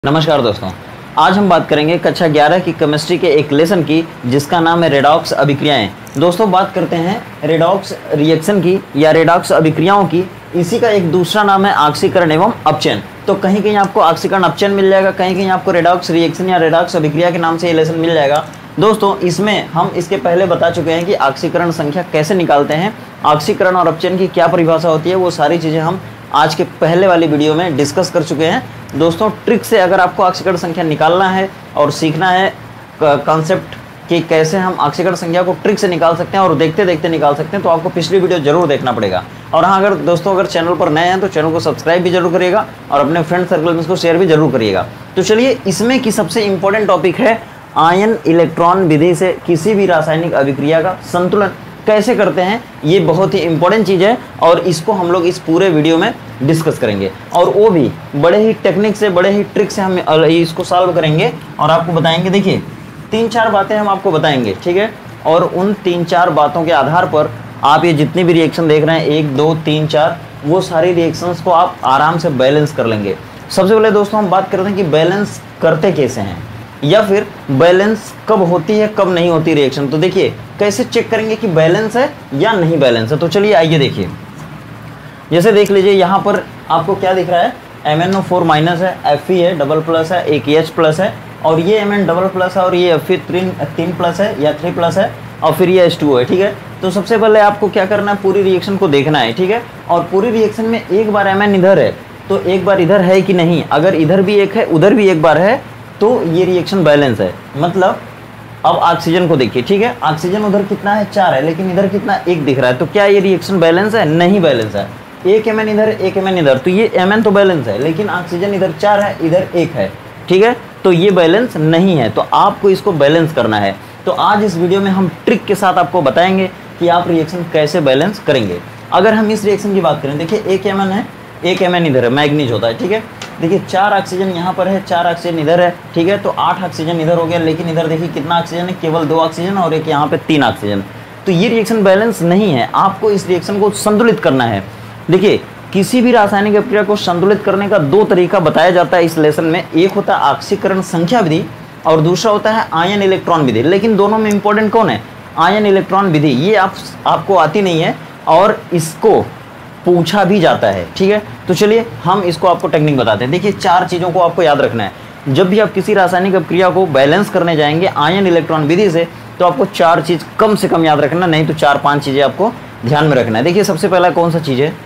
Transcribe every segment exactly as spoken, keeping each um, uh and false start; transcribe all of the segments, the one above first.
नमस्कार दोस्तों, आज हम बात करेंगे कक्षा ग्यारह की केमिस्ट्री के एक लेसन की जिसका नाम है रेडॉक्स अभिक्रियाएं। दोस्तों बात करते हैं रेडॉक्स रिएक्शन की या रेडॉक्स अभिक्रियाओं की। इसी का एक दूसरा नाम है ऑक्सीकरण एवं अपचयन। तो कहीं कहीं आपको ऑक्सीकरण अपचयन मिल जाएगा, कहीं कहीं आपको रेडॉक्स रिएक्शन या रेडॉक्स अभिक्रिया के नाम से ये लेसन मिल जाएगा। दोस्तों इसमें हम इसके पहले बता चुके हैं कि ऑक्सीकरण संख्या कैसे निकालते हैं, ऑक्सीकरण और अपचयन की क्या परिभाषा होती है, वो सारी चीज़ें हम आज के पहले वाली वीडियो में डिस्कस कर चुके हैं। दोस्तों ट्रिक से अगर आपको ऑक्सीकरण संख्या निकालना है और सीखना है कॉन्सेप्ट कि कैसे हम ऑक्सीकरण संख्या को ट्रिक से निकाल सकते हैं और देखते देखते निकाल सकते हैं, तो आपको पिछली वीडियो जरूर देखना पड़ेगा। और हाँ, अगर दोस्तों अगर चैनल पर नए हैं तो चैनल को सब्सक्राइब भी जरूर करिएगा और अपने फ्रेंड सर्कल में इसको शेयर भी जरूर करिएगा। तो चलिए, इसमें की सबसे इंपॉर्टेंट टॉपिक है आयन इलेक्ट्रॉन विधि से किसी भी रासायनिक अभिक्रिया का संतुलन कैसे करते हैं। ये बहुत ही इंपॉर्टेंट चीज़ है और इसको हम लोग इस पूरे वीडियो में डिस्कस करेंगे और वो भी बड़े ही टेक्निक से, बड़े ही ट्रिक से हम इसको सॉल्व करेंगे और आपको बताएंगे। देखिए तीन चार बातें हम आपको बताएंगे, ठीक है, और उन तीन चार बातों के आधार पर आप ये जितनी भी रिएक्शन देख रहे हैं, एक दो तीन चार, वो सारी रिएक्शंस को आप आराम से बैलेंस कर लेंगे। सबसे पहले दोस्तों हम बात करते हैं कि बैलेंस करते कैसे हैं या फिर बैलेंस कब होती है कब नहीं होती रिएक्शन। तो देखिए कैसे चेक करेंगे कि बैलेंस है या नहीं बैलेंस है। तो चलिए आइए देखिए, जैसे देख लीजिए यहाँ पर आपको क्या दिख रहा है, M N O four minus है, एफ ई है, डबल प्लस है, एक एच प्लस है, और ये एम एन डबल प्लस है और ये एफ ई तीन तीन प्लस है या थ्री प्लस है, और फिर ये एच टू ओ है, ठीक है। तो सबसे पहले आपको क्या करना है, पूरी रिएक्शन को देखना है, ठीक है। और पूरी रिएक्शन में एक बार एम एन इधर है तो एक बार इधर है कि नहीं, अगर इधर भी एक है उधर भी एक बार है तो ये रिएक्शन बैलेंस है। मतलब अब ऑक्सीजन को देखिए, ठीक है, ऑक्सीजन उधर कितना है, चार है, लेकिन इधर कितना, एक दिख रहा है। तो क्या ये रिएक्शन बैलेंस है? नहीं बैलेंस है। एक एम एन इधर, एक एम एन इधर, तो ये एम एन तो बैलेंस है, लेकिन ऑक्सीजन इधर चार है, इधर एक है, ठीक है, तो ये बैलेंस नहीं है। तो आपको इसको बैलेंस करना है। तो आज इस वीडियो में हम ट्रिक के साथ आपको बताएंगे कि आप रिएक्शन कैसे बैलेंस करेंगे। अगर हम इस रिएक्शन की बात करें, देखिए एक एम एन है, एक एम एन इधर है, मैग्नीज होता है, ठीक है। देखिए चार ऑक्सीजन यहाँ पर है, चार ऑक्सीजन इधर है, ठीक है, तो आठ ऑक्सीजन इधर हो गया, लेकिन इधर देखिए कितना ऑक्सीजन है, केवल दो ऑक्सीजन, और एक यहाँ पे तीन ऑक्सीजन। तो ये रिएक्शन बैलेंस नहीं है। आपको इस रिएक्शन को संतुलित करना है। देखिए किसी भी रासायनिक अभिक्रिया को संतुलित करने का दो तरीका बताया जाता है इस लेसन में। एक होता है ऑक्सीकरण संख्या विधि और दूसरा होता है आयन इलेक्ट्रॉन विधि। लेकिन दोनों में इंपॉर्टेंट कौन है? आयन इलेक्ट्रॉन विधि। ये आप आपको आती नहीं है और इसको पूछा भी जाता है, ठीक है। तो चलिए हम इसको आपको टेक्निक बताते हैं। देखिए चार चीज़ों को आपको याद रखना है जब भी आप किसी रासायनिक अभिक्रिया को बैलेंस करने जाएंगे आयन इलेक्ट्रॉन विधि से। तो आपको चार चीज़ कम से कम याद रखना, नहीं तो चार पांच चीज़ें आपको ध्यान में रखना है। देखिए सबसे पहला कौन सा चीज़ है,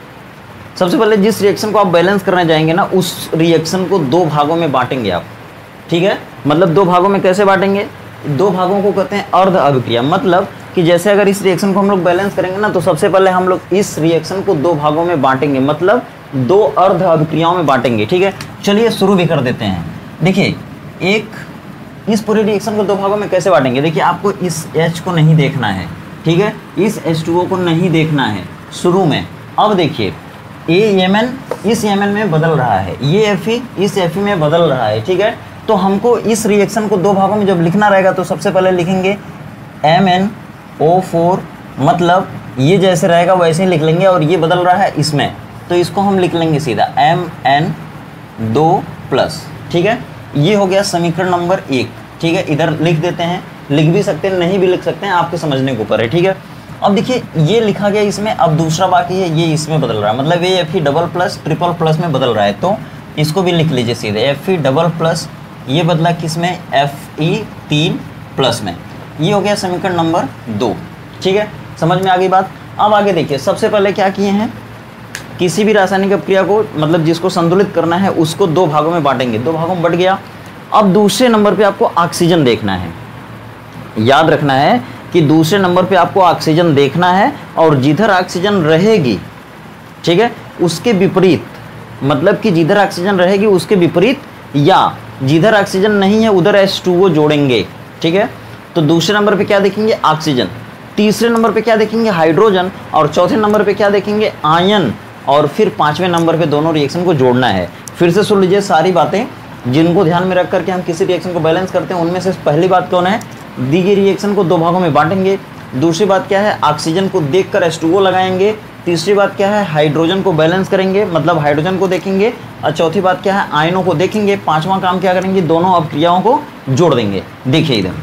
सबसे पहले जिस रिएक्शन को आप बैलेंस करने जाएंगे ना, उस रिएक्शन को दो भागों में बांटेंगे आप, ठीक है। मतलब दो भागों में कैसे बांटेंगे? दो भागों को कहते हैं अर्ध अभिक्रिया। मतलब कि जैसे अगर इस रिएक्शन को हम लोग बैलेंस करेंगे ना, तो सबसे पहले हम लोग इस रिएक्शन को दो भागों में बांटेंगे, मतलब दो अर्ध अभिक्रियाओं में बांटेंगे, ठीक है। चलिए शुरू भी कर देते हैं। देखिए एक इस पूरे रिएक्शन को दो भागों में कैसे बांटेंगे। देखिए आपको इस H को नहीं देखना है, ठीक है, इस एच टू ओ को नहीं देखना है शुरू में। अब देखिए ए एम एन इस एम एन में बदल रहा है, ये एफ ई इस एफ ई में बदल रहा है, ठीक है। तो हमको इस रिएक्शन को दो भागों में जब लिखना रहेगा तो सबसे पहले लिखेंगे एम एन ओ फोर, मतलब ये जैसे रहेगा वैसे ही लिख लेंगे, और ये बदल रहा है इसमें, तो इसको हम लिख लेंगे सीधा एम एन दो प्लस, ठीक है। ये हो गया समीकरण नंबर एक, ठीक है। इधर लिख देते हैं, लिख भी सकते हैं, नहीं भी लिख सकते हैं, आपके समझने के ऊपर है, ठीक है। अब देखिए ये लिखा गया इसमें, अब दूसरा बाकी है, ये इसमें बदल रहा है, मतलब ये F E double plus triple plus में बदल रहा है, तो इसको भी लिख लीजिए सीधे एफ ई डबल प्लस, ये बदला किस में, एफ ई तीन प्लस में। ये हो गया समीकरण नंबर दो, ठीक है। समझ में आ गई बात। अब आगे देखिए, सबसे पहले क्या किए हैं, किसी भी रासायनिक अभिक्रिया को, मतलब जिसको संतुलित करना है, उसको दो भागों में बांटेंगे, दो भागों में बढ़ गया। अब दूसरे नंबर पे आपको ऑक्सीजन देखना है, याद रखना है कि दूसरे नंबर पे आपको ऑक्सीजन देखना है, और जिधर ऑक्सीजन रहेगी, ठीक है, उसके विपरीत, मतलब कि जिधर ऑक्सीजन रहेगी उसके विपरीत, या जिधर ऑक्सीजन नहीं है उधर एच टू ओ जोड़ेंगे, ठीक है। तो दूसरे नंबर पे क्या देखेंगे, ऑक्सीजन, तीसरे नंबर पे क्या देखेंगे, हाइड्रोजन, और चौथे नंबर पे क्या देखेंगे, आयन, और फिर पांचवें नंबर पे दोनों रिएक्शन को जोड़ना है। फिर से सुन लीजिए सारी बातें जिनको ध्यान में रख करके हम किसी रिएक्शन को बैलेंस करते हैं। उनमें से पहली बात कौन है, दी गई रिएक्शन को दो भागों में बांटेंगे। दूसरी बात क्या है, ऑक्सीजन को देखकर एच टू ओ लगाएंगे। तीसरी बात क्या है, हाइड्रोजन को बैलेंस करेंगे, मतलब हाइड्रोजन को देखेंगे। और चौथी बात क्या है, आयनों को देखेंगे। पांचवा काम क्या करेंगे, दोनों अभिक्रियाओं को जोड़ देंगे। देखिए इधर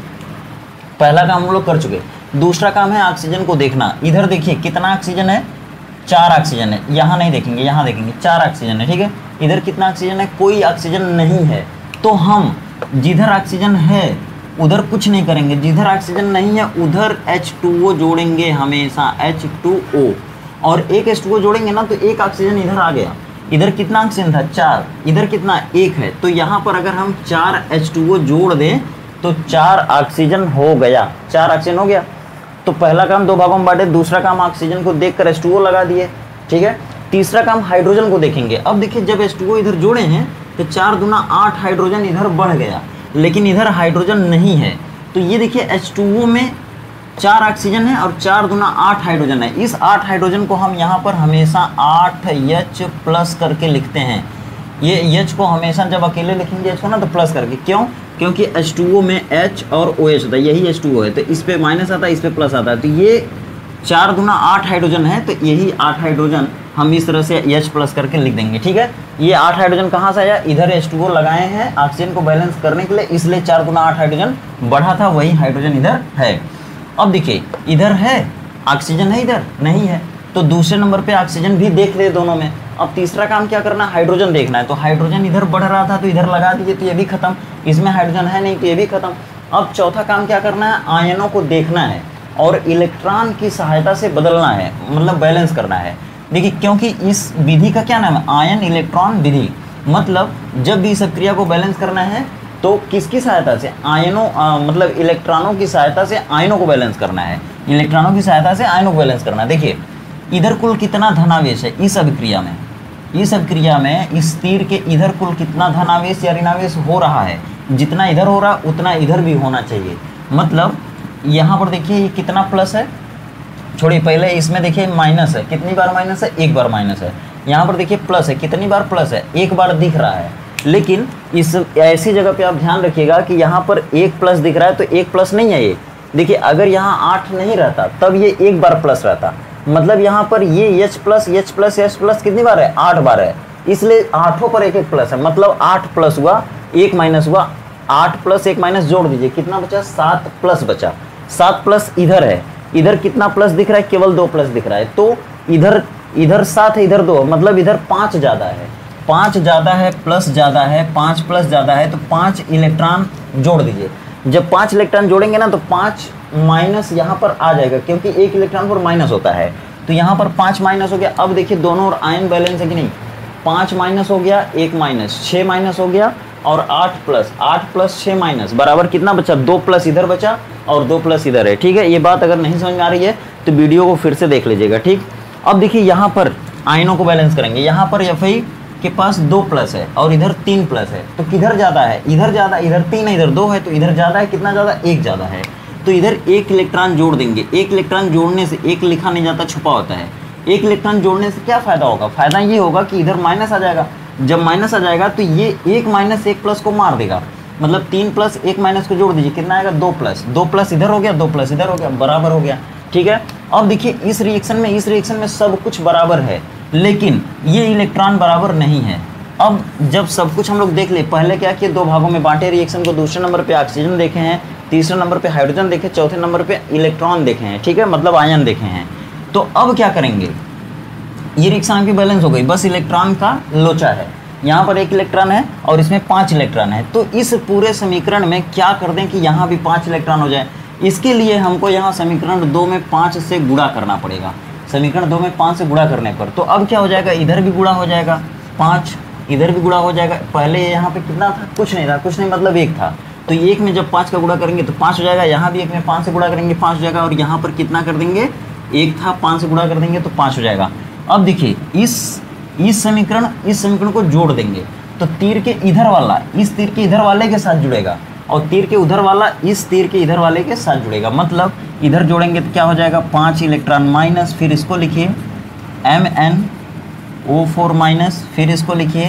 पहला काम हम लोग कर चुके। दूसरा काम है ऑक्सीजन को देखना। इधर देखिए कितना ऑक्सीजन है, चार ऑक्सीजन है। यहाँ नहीं देखेंगे, यहाँ देखेंगे, चार ऑक्सीजन है, ठीक है। इधर कितना ऑक्सीजन है, कोई ऑक्सीजन नहीं है। तो हम जिधर ऑक्सीजन है उधर कुछ नहीं करेंगे, जिधर ऑक्सीजन नहीं है उधर एच टू ओ जोड़ेंगे हमेशा, एच टू ओ। और एक एच टू ओ जोड़ेंगे ना तो एक ऑक्सीजन इधर आ गया। इधर कितना ऑक्सीजन था, चार, इधर कितना, एक है। तो यहाँ पर अगर हम चार एच टू ओ जोड़ दें तो चार ऑक्सीजन हो गया, चार ऑक्सीजन हो गया। तो पहला काम दो भागों में बांटे, दूसरा काम ऑक्सीजन को देखकर एच टू ओ लगा दिए, ठीक है। तीसरा काम हाइड्रोजन को देखेंगे। अब देखिए जब एच टू ओ इधर जोड़े हैं तो चार दूना आठ हाइड्रोजन इधर बढ़ गया, लेकिन इधर हाइड्रोजन नहीं है। तो ये देखिए एच टू ओ में चार ऑक्सीजन है और चार दूना आठ हाइड्रोजन है। इस आठ हाइड्रोजन को हम यहाँ पर हमेशा आठ एच प्लस करके लिखते हैं। ये एच को हमेशा जब अकेले लिखेंगे एच को ना तो प्लस करके, क्यों, क्योंकि एच टू ओ में H और OH होता है, यही एच टू ओ है। तो इस पे माइनस आता है, इस पे प्लस आता है। तो ये चार दूना आठ हाइड्रोजन है, तो यही आठ हाइड्रोजन हम इस तरह से H प्लस करके लिख देंगे, ठीक है। ये आठ हाइड्रोजन कहाँ से आया, इधर एच टू ओ लगाए हैं ऑक्सीजन को बैलेंस करने के लिए, इसलिए चार गुना आठ हाइड्रोजन बढ़ा था, वही हाइड्रोजन इधर है। अब देखिए इधर है ऑक्सीजन है, इधर नहीं है। तो दूसरे नंबर पे ऑक्सीजन भी देख ले दोनों में। अब तीसरा काम क्या करना है, हाइड्रोजन देखना है। तो हाइड्रोजन इधर बढ़ रहा था तो इधर लगा दीजिए, तो ये भी खत्म। इसमें हाइड्रोजन है नहीं तो ये भी खत्म। अब चौथा काम क्या करना है, आयनों को देखना है और इलेक्ट्रॉन की सहायता से बदलना है, मतलब बैलेंस करना है। देखिए क्योंकि इस विधि का क्या नाम है, आयन इलेक्ट्रॉन विधि। मतलब जब भी इस क्रिया को बैलेंस करना है तो किसकी सहायता से, आयनों आ, मतलब इलेक्ट्रॉनों की सहायता से आयनों को बैलेंस करना है। इलेक्ट्रॉनों की सहायता से आयनों को बैलेंस करना है। देखिए इधर कुल कितना धनावेश है इस अभिक्रिया में, इस अभिक्रिया में इस तीर के इधर कुल कितना धनावेश या ऋणावेश हो रहा है। जितना इधर हो रहा उतना इधर भी होना चाहिए। मतलब यहाँ पर देखिए ये कितना प्लस है, छोड़िए पहले इसमें देखिए माइनस है, कितनी बार माइनस है, एक बार माइनस है। यहाँ पर देखिए प्लस है, कितनी बार प्लस है, एक बार दिख रहा है। लेकिन इस ऐसी जगह पे आप ध्यान रखिएगा कि यहाँ पर एक प्लस दिख रहा है तो एक प्लस नहीं है ये। देखिए अगर यहाँ आठ नहीं रहता तब ये एक बार प्लस रहता। मतलब यहाँ पर ये H plus H plus H plus कितनी बार है, आठ बार है। इसलिए आठों पर एक एक प्लस है, मतलब आठ प्लस हुआ, एक माइनस हुआ, आठ प्लस एक माइनस जोड़ दीजिए, कितना बचा, सात प्लस बचा। सात प्लस इधर है, इधर कितना प्लस दिख रहा है, केवल दो प्लस दिख रहा है। तो इधर इधर सात है, इधर दो, मतलब इधर पाँच ज़्यादा है, पाँच ज़्यादा है, प्लस ज़्यादा है, पाँच प्लस ज़्यादा है, तो पाँच इलेक्ट्रॉन जोड़ दीजिए। जब पाँच इलेक्ट्रॉन जोड़ेंगे ना तो पाँच माइनस यहाँ पर आ जाएगा, क्योंकि एक इलेक्ट्रॉन पर माइनस होता है। तो यहाँ पर पाँच माइनस हो गया। अब देखिए दोनों और आयन बैलेंस है कि नहीं, पाँच माइनस हो गया, एक माइनस, छः माइनस हो गया और आठ प्लस, आठ प्लस छः माइनस बराबर कितना बचा, दो प्लस इधर बचा और दो प्लस इधर है, ठीक है। ये बात अगर नहीं समझ में आ रही है तो वीडियो को फिर से देख लीजिएगा, ठीक। अब देखिए यहाँ पर आयनों को बैलेंस करेंगे। यहाँ पर एफ आई के पास दो प्लस है और इधर तीन प्लस है, तो किधर ज़्यादा है, इधर ज़्यादा, इधर तीन है, इधर दो है, तो इधर ज़्यादा है, कितना ज़्यादा, एक ज़्यादा है। तो इधर एक इलेक्ट्रॉन जोड़ देंगे। एक इलेक्ट्रॉन जोड़ने से, एक लिखा नहीं जाता, छुपा होता है। एक इलेक्ट्रॉन जोड़ने से क्या फ़ायदा होगा, फ़ायदा ये होगा कि इधर माइनस आ जाएगा। जब माइनस आ जाएगा तो ये एक माइनस एक प्लस को मार देगा, मतलब तीन प्लस एक माइनस को जोड़ दीजिए, कितना आएगा, दो प्लस, दो प्लस इधर हो गया, दो प्लस इधर हो गया, बराबर हो गया, ठीक है। अब देखिए इस रिएक्शन में, इस रिएक्शन में सब कुछ बराबर है, लेकिन ये इलेक्ट्रॉन बराबर नहीं है। अब जब सब कुछ हम लोग देख ले, पहले क्या किए, दो भागों में बांटे रिएक्शन को। दूसरे नंबर पे ऑक्सीजन देखे हैं, तीसरे नंबर पे हाइड्रोजन देखे, चौथे नंबर पे इलेक्ट्रॉन देखे हैं, ठीक है, मतलब आयन देखे हैं। तो अब क्या करेंगे, ये रिएक्शन की बैलेंस हो गई, बस इलेक्ट्रॉन का लोचा है। यहाँ पर एक इलेक्ट्रॉन है और इसमें पाँच इलेक्ट्रॉन है। तो इस पूरे समीकरण में क्या कर दें कि यहाँ भी पाँच इलेक्ट्रॉन हो जाए। इसके लिए हमको यहाँ समीकरण दो में पाँच से गुणा करना पड़ेगा। समीकरण दो में पाँच से गुणा करने पर तो अब क्या हो जाएगा, इधर भी गुणा हो जाएगा, पाँच इधर भी गुणा हो जाएगा। पहले यहाँ पे कितना था, कुछ नहीं था, कुछ नहीं मतलब एक था। तो एक में जब पाँच का गुणा करेंगे तो पाँच हो जाएगा, यहाँ भी एक में पाँच से गुणा करेंगे पाँच हो जाएगा, और यहाँ पर कितना कर देंगे, एक था, पाँच से गुणा कर देंगे तो पाँच हो जाएगा। अब देखिए इस इस समीकरण इस समीकरण को जोड़ देंगे तो तीर के इधर वाला इस तीर के इधर वाले के साथ जुड़ेगा और तीर के उधर वाला इस तीर के इधर वाले के साथ जुड़ेगा। मतलब इधर जोड़ेंगे तो क्या हो जाएगा, पाँच इलेक्ट्रॉन माइनस, फिर इसको लिखिए M N O four minus, फिर इसको लिखिए,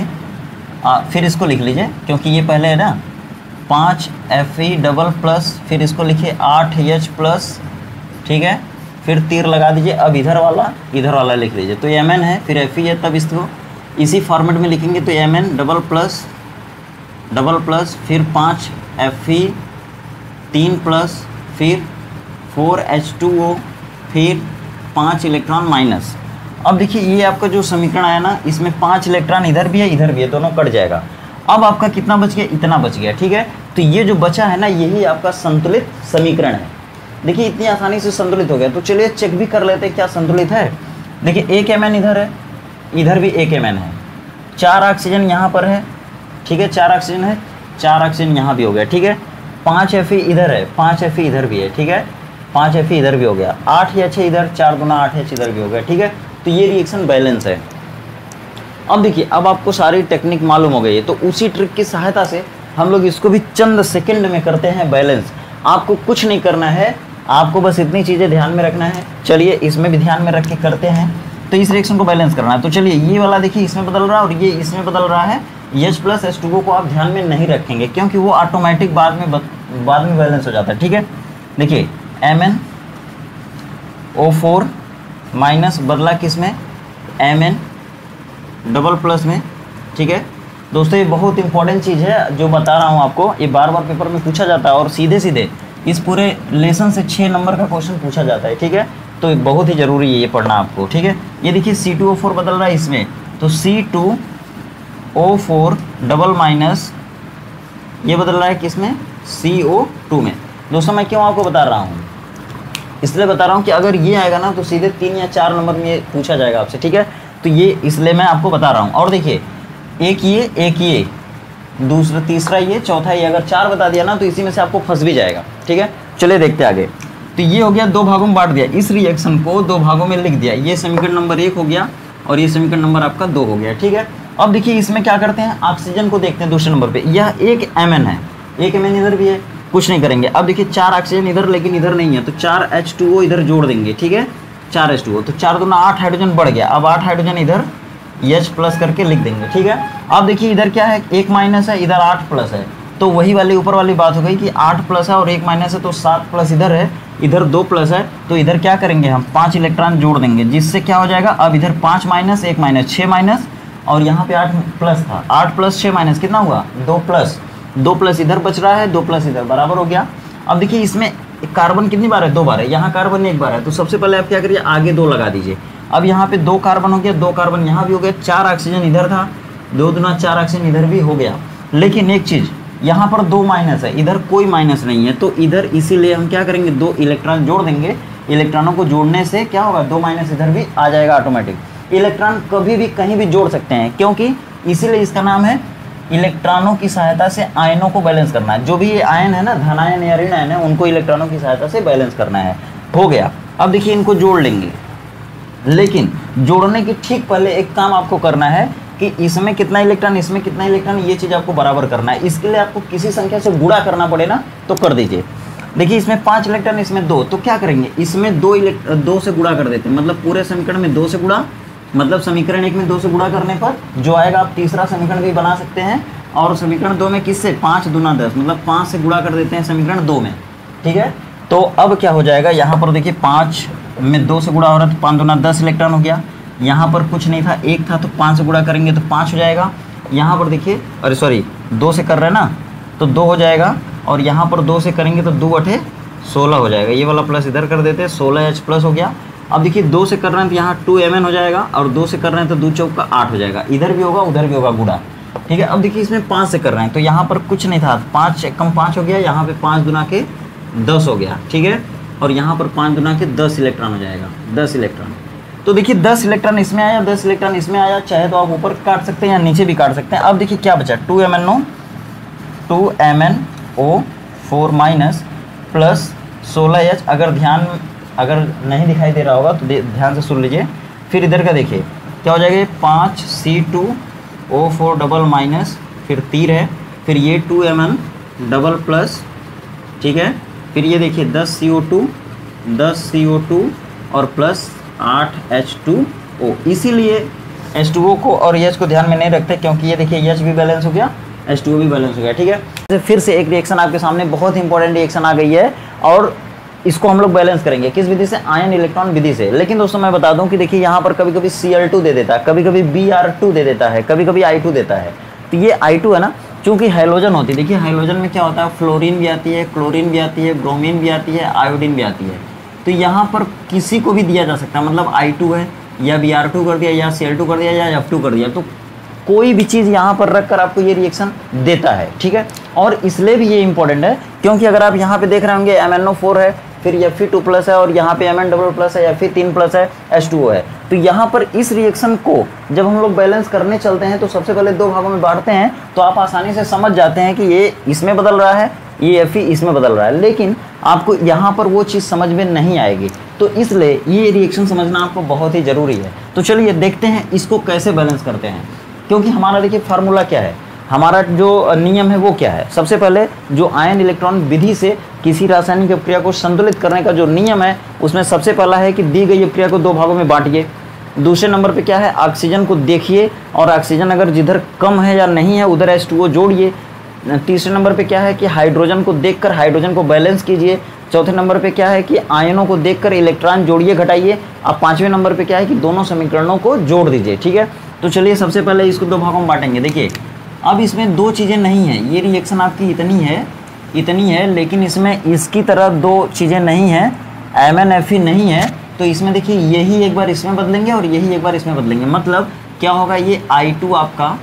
फिर इसको लिख लीजिए क्योंकि ये पहले है ना, पाँच एफ ई डबल प्लस, फिर इसको लिखिए आठ एच प्लस, ठीक है। फिर तीर लगा दीजिए, अब इधर वाला इधर वाला लिख लीजिए, तो एम एन है, फिर एफ ई है, तब इसको इसी फॉर्मेट में लिखेंगे, तो M N double plus double plus फिर पाँच एफ ई, तीन प्लस फिर फोर एच टू ओ, फिर पाँच इलेक्ट्रॉन माइनस। अब देखिए ये आपका जो समीकरण आया ना, इसमें पाँच इलेक्ट्रॉन इधर भी है इधर भी है, दोनों कट जाएगा। अब आपका कितना बच गया, इतना बच गया, ठीक है। तो ये जो बचा है ना, यही आपका संतुलित समीकरण है। देखिए इतनी आसानी से संतुलित हो गया, तो चलिए चेक भी कर लेते हैं क्या संतुलित है। देखिए एक एम एन इधर है, इधर भी एक एम एन है, चार ऑक्सीजन यहाँ पर है, ठीक है, चार ऑक्सीजन है, चार ऑक्सीजन यहाँ भी हो गया, ठीक है। पाँच एफ ई इधर है, पाँच एफ ई इधर भी है, ठीक है, पाँच एफ ई इधर भी हो गया, आठ एच है इधर, चार गुना आठ एच इधर भी हो गया, ठीक है। तो ये रिएक्शन बैलेंस है। अब देखिए अब आपको सारी टेक्निक मालूम हो गई है, तो उसी ट्रिक की सहायता से हम लोग इसको भी चंद सेकंड में करते हैं बैलेंस। आपको कुछ नहीं करना है, आपको बस इतनी चीज़ें ध्यान में रखना है। चलिए इसमें भी ध्यान में रख के करते हैं। तो इस रिएक्शन को बैलेंस करना है, तो चलिए ये वाला देखिए इसमें बदल रहा है और ये इसमें बदल रहा है। H plus H two O को आप ध्यान में नहीं रखेंगे क्योंकि वो ऑटोमेटिक बाद में बाद में बैलेंस हो जाता है, ठीक है। देखिए M N O four minus बदला किस में, एम एन डबल प्लस में, ठीक है। दोस्तों ये बहुत इंपॉर्टेंट चीज़ है जो बता रहा हूँ आपको, ये बार बार पेपर में पूछा जाता है और सीधे सीधे इस पूरे लेसन से छः नंबर का क्वेश्चन पूछा जाता है, ठीक है। तो ये बहुत ही ज़रूरी है ये पढ़ना आपको, ठीक है। ये देखिए सी टू ओ फोर बदल रहा है इसमें, तो C two O four double minus ये बदल रहा है किसमें, सी ओ टू में। दोस्तों मैं क्यों आपको बता रहा हूँ, इसलिए बता रहा हूँ कि अगर ये आएगा ना तो सीधे तीन या चार नंबर में ये पूछा जाएगा आपसे, ठीक है। तो ये इसलिए मैं आपको बता रहा हूँ। और देखिए एक ये एक ये दूसरा तीसरा ये चौथा ये, अगर चार बता दिया ना तो इसी में से आपको फंस भी जाएगा, ठीक है। चलिए देखते आगे। तो ये हो गया, दो भागों में बांट दिया, इस रिएक्शन को दो भागों में लिख दिया। ये समीकरण नंबर एक हो गया और ये समीकरण नंबर आपका दो हो गया, ठीक है। अब देखिए इसमें क्या करते हैं, ऑक्सीजन को देखते हैं दूसरे नंबर पे। यह एक एम एन है, एक एम एन इधर भी है, कुछ नहीं करेंगे। अब देखिए चार ऑक्सीजन इधर लेकिन इधर नहीं है, तो चार एच टू ओ इधर जोड़ देंगे, ठीक है, चार एच टू ओ, तो चार दूना आठ हाइड्रोजन बढ़ गया। अब आठ हाइड्रोजन इधर एच प्लस करके लिख देंगे, ठीक है। अब देखिए इधर क्या है, एक माइनस है, इधर आठ प्लस है, तो वही वाली ऊपर वाली बात हो गई कि आठ प्लस है और एक माइनस है, तो सात प्लस इधर है, इधर दो प्लस है, तो इधर क्या करेंगे हम, पाँच इलेक्ट्रॉन जोड़ देंगे, जिससे क्या हो जाएगा, अब इधर पाँच माइनस एक माइनस छः माइनस, और यहाँ पे आठ प्लस था, आठ प्लस छः माइनस कितना हुआ, दो प्लस, दो प्लस इधर बच रहा है, दो प्लस इधर बराबर हो गया। अब देखिए इसमें कार्बन कितनी बार है, दो बार है, यहाँ कार्बन एक बार है, तो सबसे पहले आप क्या करिए, आगे दो लगा दीजिए। अब यहाँ पे दो कार्बन हो गया, दो कार्बन यहाँ भी हो गया, चार ऑक्सीजन इधर था, दो दुना चार ऑक्सीजन इधर भी हो गया। लेकिन एक चीज़ यहाँ पर दो माइनस है, इधर कोई माइनस नहीं है, तो इधर इसीलिए हम क्या करेंगे, दो इलेक्ट्रॉन जोड़ देंगे। इलेक्ट्रॉनों को जोड़ने से क्या होगा, दो माइनस इधर भी आ जाएगा ऑटोमेटिक। इलेक्ट्रॉन कभी भी कहीं भी जोड़ सकते हैं, क्योंकि इसीलिए इसका नाम है इलेक्ट्रॉनों की सहायता से आयनों को बैलेंस करना है। जो भी ये आयन है ना, धन आयन या ऋण आयन है, उनको इलेक्ट्रॉनों की सहायता से बैलेंस करना है। हो गया। अब देखिए इनको जोड़ लेंगे, लेकिन जोड़ने के ठीक पहले एक काम आपको करना है कि इसमें कितना इलेक्ट्रॉन, इसमें कितना इलेक्ट्रॉन, ये चीज़ आपको बराबर करना है। इसके लिए आपको किसी संख्या से गुणा करना पड़े ना, तो कर दीजिए। देखिए इसमें पाँच इलेक्ट्रॉन, इसमें दो, तो क्या करेंगे, इसमें दो इलेक्ट दो से गुणा कर देते हैं, मतलब पूरे समीकरण में दो से गुणा, मतलब समीकरण एक में दो से गुणा करने पर जो आएगा आप तीसरा समीकरण भी बना सकते हैं। और समीकरण दो में किससे, पाँच दूना दस, मतलब पाँच से गुणा कर देते हैं समीकरण दो में, ठीक है। तो अब क्या हो जाएगा, यहाँ पर देखिए पाँच में दो से गुणा हो रहा है, तो पाँच दूना दस इलेक्ट्रॉन हो गया। यहाँ पर कुछ नहीं था, एक था, तो पाँच से गुणा करेंगे तो पाँच हो जाएगा। यहाँ पर देखिए, अरे सॉरी दो से कर रहे हैं ना, तो दो हो जाएगा, और यहाँ पर दो से करेंगे तो दो अठे सोलह हो जाएगा। ये वाला प्लस इधर कर देते हैं, सोलह एच प्लस हो गया। अब देखिए दो से कर रहे हैं तो यहाँ टू एम एन हो जाएगा, और दो से कर रहे हैं तो दो चौक का आठ हो जाएगा, इधर भी होगा उधर भी होगा गुणा, ठीक है। अब देखिए इसमें पाँच से कर रहे हैं तो यहाँ पर कुछ नहीं था, पाँच कम पाँच हो गया, यहाँ पे पाँच दुना के दस हो गया, ठीक है। और यहाँ पर पाँच दुना के दस इलेक्ट्रॉन हो जाएगा, दस इलेक्ट्रॉन। तो देखिए दस इलेक्ट्रॉन इसमें आया, दस इलेक्ट्रॉन इसमें आया, चाहे तो आप ऊपर काट सकते हैं या नीचे भी काट सकते हैं। अब देखिए क्या बचा, two M N O two M N O four minus plus सोलह एच। अगर ध्यान अगर नहीं दिखाई दे रहा होगा तो ध्यान से सुन लीजिए। फिर इधर का देखिए क्या हो जाएगा, पाँच C two O four double minus, फिर तीर है, फिर ये two M N double plus, ठीक है। फिर ये देखिए दस सी ओ टू, दस सी ओ टू और प्लस आठ एच टू ओ। इसीलिए एच टू ओ को और एच को ध्यान में नहीं रखते, क्योंकि ये देखिए एच भी बैलेंस हो गया, एच टू ओ भी बैलेंस हो गया, ठीक है। फिर से एक रिएक्शन आपके सामने, बहुत इंपॉर्टेंट रिएक्शन आ गई है, और इसको हम लोग बैलेंस करेंगे किस विधि से, आयन इलेक्ट्रॉन विधि से। लेकिन दोस्तों मैं बता दूं कि देखिए यहाँ पर कभी कभी सी एल टू दे देता है, कभी कभी बी आर टू दे देता है, कभी कभी आई टू देता है। तो ये आई टू है ना, चूंकि हाइड्रोजन होती है, देखिए हाइड्रोजन में क्या होता है, फ्लोरीन भी आती है, क्लोरीन भी आती है, ब्रोमीन भी आती है, आयोडीन भी आती है। तो यहाँ पर किसी को भी दिया जा सकता है, मतलब आई टू है या बी आर टू कर दिया या सी एल टू कर दिया या एफ टू कर दिया, तो कोई भी चीज़ यहाँ पर रखकर आपको ये रिएक्शन देता है, ठीक है। और इसलिए भी ये इंपॉर्टेंट है क्योंकि अगर आप यहाँ पे देख रहे होंगे एम एन ओ फोर है, फिर एफ ई टू प्लस है और यहाँ पे एम एन डबल प्लस है, एफ ई थ्री प्लस है, एच टू ओ है। तो यहाँ पर इस रिएक्शन को जब हम लोग बैलेंस करने चलते हैं तो सबसे पहले दो भागों में बांटते हैं, तो आप आसानी से समझ जाते हैं कि ये इसमें बदल रहा है, ये एफ ई इसमें बदल रहा है, लेकिन आपको यहाँ पर वो चीज़ समझ में नहीं आएगी। तो इसलिए ये रिएक्शन समझना आपको बहुत ही ज़रूरी है। तो चलिए देखते हैं इसको कैसे बैलेंस करते हैं, क्योंकि हमारा देखिए फार्मूला क्या है, हमारा जो नियम है वो क्या है। सबसे पहले जो आयन इलेक्ट्रॉन विधि से किसी रासायनिक अभिक्रिया को संतुलित करने का जो नियम है उसमें सबसे पहला है कि दी गई अभिक्रिया को दो भागों में बांटिए। दूसरे नंबर पे क्या है, ऑक्सीजन को देखिए और ऑक्सीजन अगर जिधर कम है या नहीं है उधर एच टू ओ जोड़िए। तीसरे नंबर पे क्या है कि हाइड्रोजन को देखकर हाइड्रोजन को बैलेंस कीजिए। चौथे नंबर पे क्या है कि आयनों को देखकर इलेक्ट्रॉन जोड़िए घटाइए। अब पाँचवें नंबर पे क्या है कि दोनों समीकरणों को जोड़ दीजिए, ठीक है। तो चलिए सबसे पहले इसको दो भागों में बांटेंगे। देखिए अब इसमें दो चीज़ें नहीं हैं, ये रिएक्शन आपकी इतनी है इतनी है, लेकिन इसमें इसकी तरह दो चीज़ें नहीं हैं, एम एन एफ ई नहीं है। तो इसमें देखिए यही एक बार इसमें बदलेंगे और यही एक बार इसमें बदलेंगे, मतलब क्या होगा, ये आई टू आपका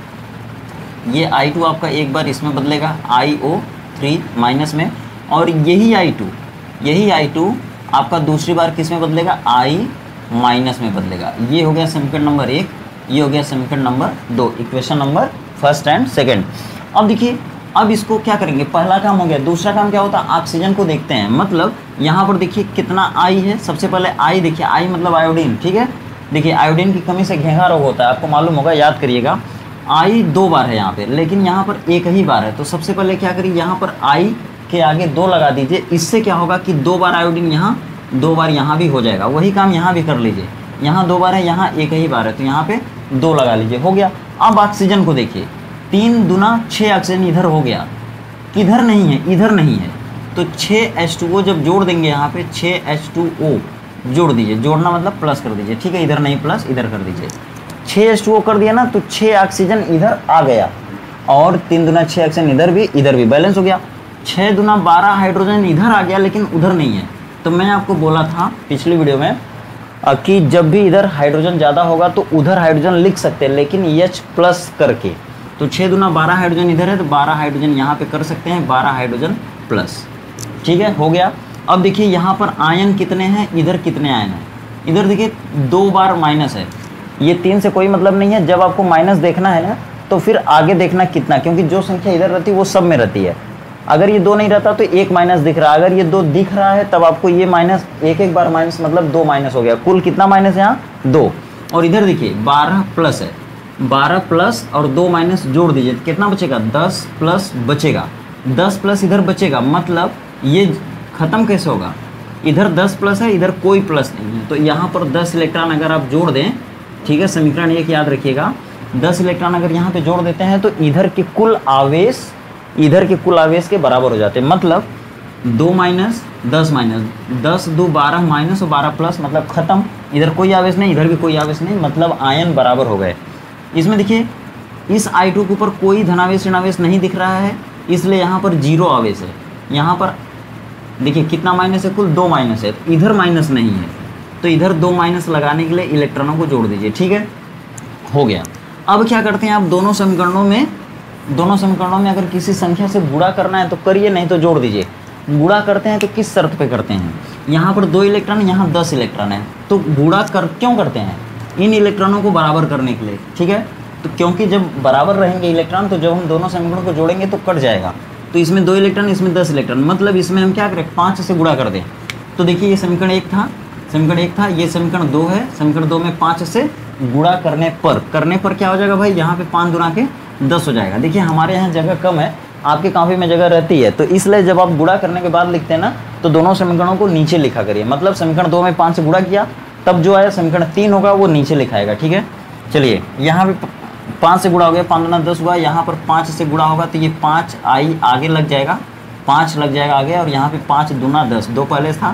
ये आई टू आपका एक बार इसमें बदलेगा आई ओ थ्री माइनस में, और यही आई टू यही आई टू आपका दूसरी बार किस में बदलेगा, आई माइनस में बदलेगा। ये हो गया समीकरण नंबर एक, ये हो गया समीकरण नंबर दो, equation number first and second. अब देखिए अब इसको क्या करेंगे, पहला काम हो गया। दूसरा काम क्या होता है, ऑक्सीजन को देखते हैं, मतलब यहाँ पर देखिए कितना आई है। सबसे पहले आई देखिए, आई मतलब आयोडीन, ठीक है। देखिए आयोडीन की कमी से घेंघा रोग होता है, आपको मालूम होगा, याद करिएगा। आई दो बार है यहाँ पे, लेकिन यहाँ पर एक ही बार है। तो सबसे पहले क्या करिए, यहाँ पर आई के आगे दो लगा दीजिए। इससे क्या होगा कि दो बार आयोडीन यहाँ, दो बार यहाँ भी हो जाएगा। वही काम यहाँ भी कर लीजिए, यहाँ दो बार है, यहाँ एक ही बार है, तो यहाँ पे दो लगा लीजिए, हो गया। अब ऑक्सीजन को देखिए, तीन दुना छः ऑक्सीजन इधर हो गया, किधर नहीं है, इधर नहीं है। तो छः एच टू ओ जब जोड़ देंगे यहाँ पे, छः एच टू ओ जोड़ दीजिए, जोड़ना मतलब प्लस कर दीजिए, ठीक है। इधर नहीं प्लस, इधर कर दीजिए। छः एच टू ओ कर दिया ना, तो छः ऑक्सीजन इधर आ गया और तीन दुना छः ऑक्सीजन इधर भी, इधर भी बैलेंस हो गया। छः दुना बारह हाइड्रोजन इधर आ गया, लेकिन उधर नहीं है। तो मैंने आपको बोला था पिछली वीडियो में कि जब भी इधर हाइड्रोजन ज़्यादा होगा तो उधर हाइड्रोजन लिख सकते हैं, लेकिन एच प्लस करके। तो छः दुना बारह हाइड्रोजन इधर है, तो बारह हाइड्रोजन यहाँ पे कर सकते हैं, बारह हाइड्रोजन प्लस, ठीक है, हो गया। अब देखिए यहाँ पर आयन कितने हैं, इधर कितने आयन हैं, इधर देखिए दो बार माइनस है। ये तीन से कोई मतलब नहीं है, जब आपको माइनस देखना है ना तो फिर आगे देखना कितना, क्योंकि जो संख्या इधर रहती है वो सब में रहती है। अगर ये दो नहीं रहता तो एक माइनस दिख रहा है, अगर ये दो दिख रहा है तब आपको ये माइनस, एक एक बार माइनस मतलब दो माइनस हो गया। कुल कितना माइनस है यहाँ, दो। और इधर देखिए बारह प्लस है, बारह प्लस और दो माइनस जोड़ दीजिए, कितना बचेगा, दस प्लस बचेगा, दस प्लस इधर बचेगा, मतलब ये ख़त्म कैसे होगा, इधर दस प्लस है, इधर कोई प्लस नहीं है। तो यहाँ पर दस इलेक्ट्रॉन अगर आप जोड़ दें, ठीक है, समीकरण एक याद रखिएगा, दस इलेक्ट्रॉन अगर यहाँ पे जोड़ देते हैं तो इधर के कुल आवेश इधर के कुल आवेश के बराबर हो जाते हैं। मतलब दो माइनस दस माइनस दस दो बारह माइनस और बारह प्लस, मतलब ख़त्म, इधर कोई आवेश नहीं, इधर भी कोई आवेश नहीं, मतलब आयन बराबर हो गए। इसमें देखिए इस आई टू के ऊपर कोई धनावेश ऋणावेश नहीं दिख रहा है, इसलिए यहाँ पर जीरो आवेश है। यहाँ पर देखिए कितना माइनस है, कुल दो माइनस है, तो इधर माइनस नहीं है, तो इधर दो माइनस लगाने के लिए इलेक्ट्रॉनों को जोड़ दीजिए, ठीक है, हो गया। अब क्या करते हैं आप, दोनों समीकरणों में दोनों समीकरणों में अगर किसी संख्या से गुणा करना है तो करिए, नहीं तो जोड़ दीजिए। गुणा करते हैं तो किस शर्त पे करते हैं, यहाँ पर दो इलेक्ट्रॉन, यहाँ दस इलेक्ट्रॉन है, तो गुणा कर क्यों करते हैं, इन इलेक्ट्रॉनों को बराबर करने के लिए, ठीक है। तो क्योंकि जब बराबर रहेंगे इलेक्ट्रॉन तो जब हम दोनों समीकरणों को जोड़ेंगे तो कट जाएगा। तो इसमें दो इलेक्ट्रॉन, इसमें दस इलेक्ट्रॉन, मतलब इसमें हम क्या करें, पाँच से गुणा कर दें। तो देखिए ये समीकरण एक था, समीकरण एक था, ये समीकरण दो है, समीकरण दो में पाँच से गुणा करने पर करने पर क्या हो जाएगा भाई, यहाँ पे पाँच गुणा के दस हो जाएगा। देखिए हमारे यहाँ जगह कम है, आपके कॉपी में जगह रहती है, तो इसलिए जब आप गुणा करने के बाद लिखते हैं ना तो दोनों समीकरणों को नीचे लिखा करिए। मतलब समीकरण दो में पाँच से गुणा किया, तब जो आया समीकरण तीन होगा वो नीचे लिखाएगा, ठीक है। चलिए यहाँ पे पाँच से गुणा हो गया, पाँच गुना दस हुआ, यहाँ पर पाँच से गुणा होगा तो ये पाँच आई आगे लग जाएगा, पाँच लग जाएगा आगे, और यहाँ पे पाँच दूना दस, दो पहले था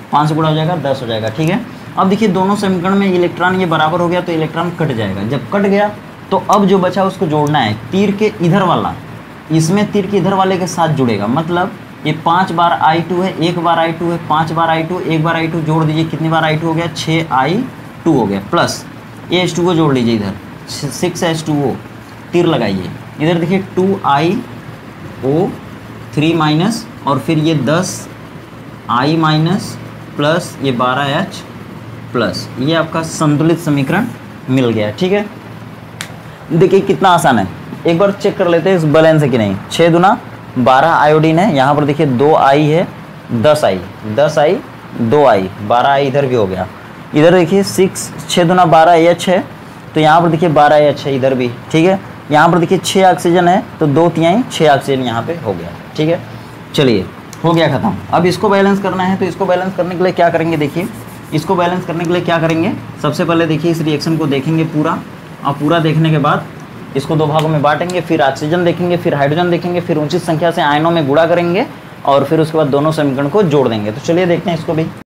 पाँच से गुणा हो जाएगा दस हो जाएगा, ठीक है। अब देखिए दोनों समीकरण में इलेक्ट्रॉन ये बराबर हो गया तो इलेक्ट्रॉन कट जाएगा। जब कट गया तो अब जो बचा उसको जोड़ना है, तीर के इधर वाला इसमें तीर के इधर वाले के साथ जुड़ेगा। मतलब ये पाँच बार आई टू है, एक बार आई टू है, पाँच बार आई टू, एक बार आई टू, जोड़ दीजिए कितनी बार आई टू हो गया, छः आई टू हो गया, प्लस ये एच टू को जोड़ लीजिए इधर सिक्स एच टू ओ, तीर लगाइए इधर देखिए two I O three minus और फिर ये दस आई माइनस प्लस ये बारह एच प्लस, ये आपका संतुलित समीकरण मिल गया, ठीक है। देखिए कितना आसान है, एक बार चेक कर लेते हैं इस बैलेंस है कि नहीं। छः दुना बारह आयोडीन है, यहाँ पर देखिए दो आई है, दस आई, दस आई दो आई, बारह आई इधर भी हो गया। इधर देखिए सिक्स छः दुना बारह एच है तो यहाँ पर देखिए बारह एच है इधर भी, ठीक है। यहाँ पर देखिए छः ऑक्सीजन है तो दो तिहाई छः ऑक्सीजन यहाँ पे हो गया, ठीक है। चलिए हो गया ख़त्म। अब इसको बैलेंस करना है तो इसको बैलेंस करने के लिए क्या करेंगे, देखिए इसको बैलेंस करने के लिए क्या करेंगे, सबसे पहले देखिए इस रिएक्शन को देखेंगे पूरा, और पूरा देखने के बाद इसको दो भागों में बांटेंगे, फिर ऑक्सीजन देखेंगे, फिर हाइड्रोजन देखेंगे, फिर उचित संख्या से आयनों में गुणा करेंगे और फिर उसके बाद दोनों समीकरण को जोड़ देंगे। तो चलिए देखते हैं इसको भी।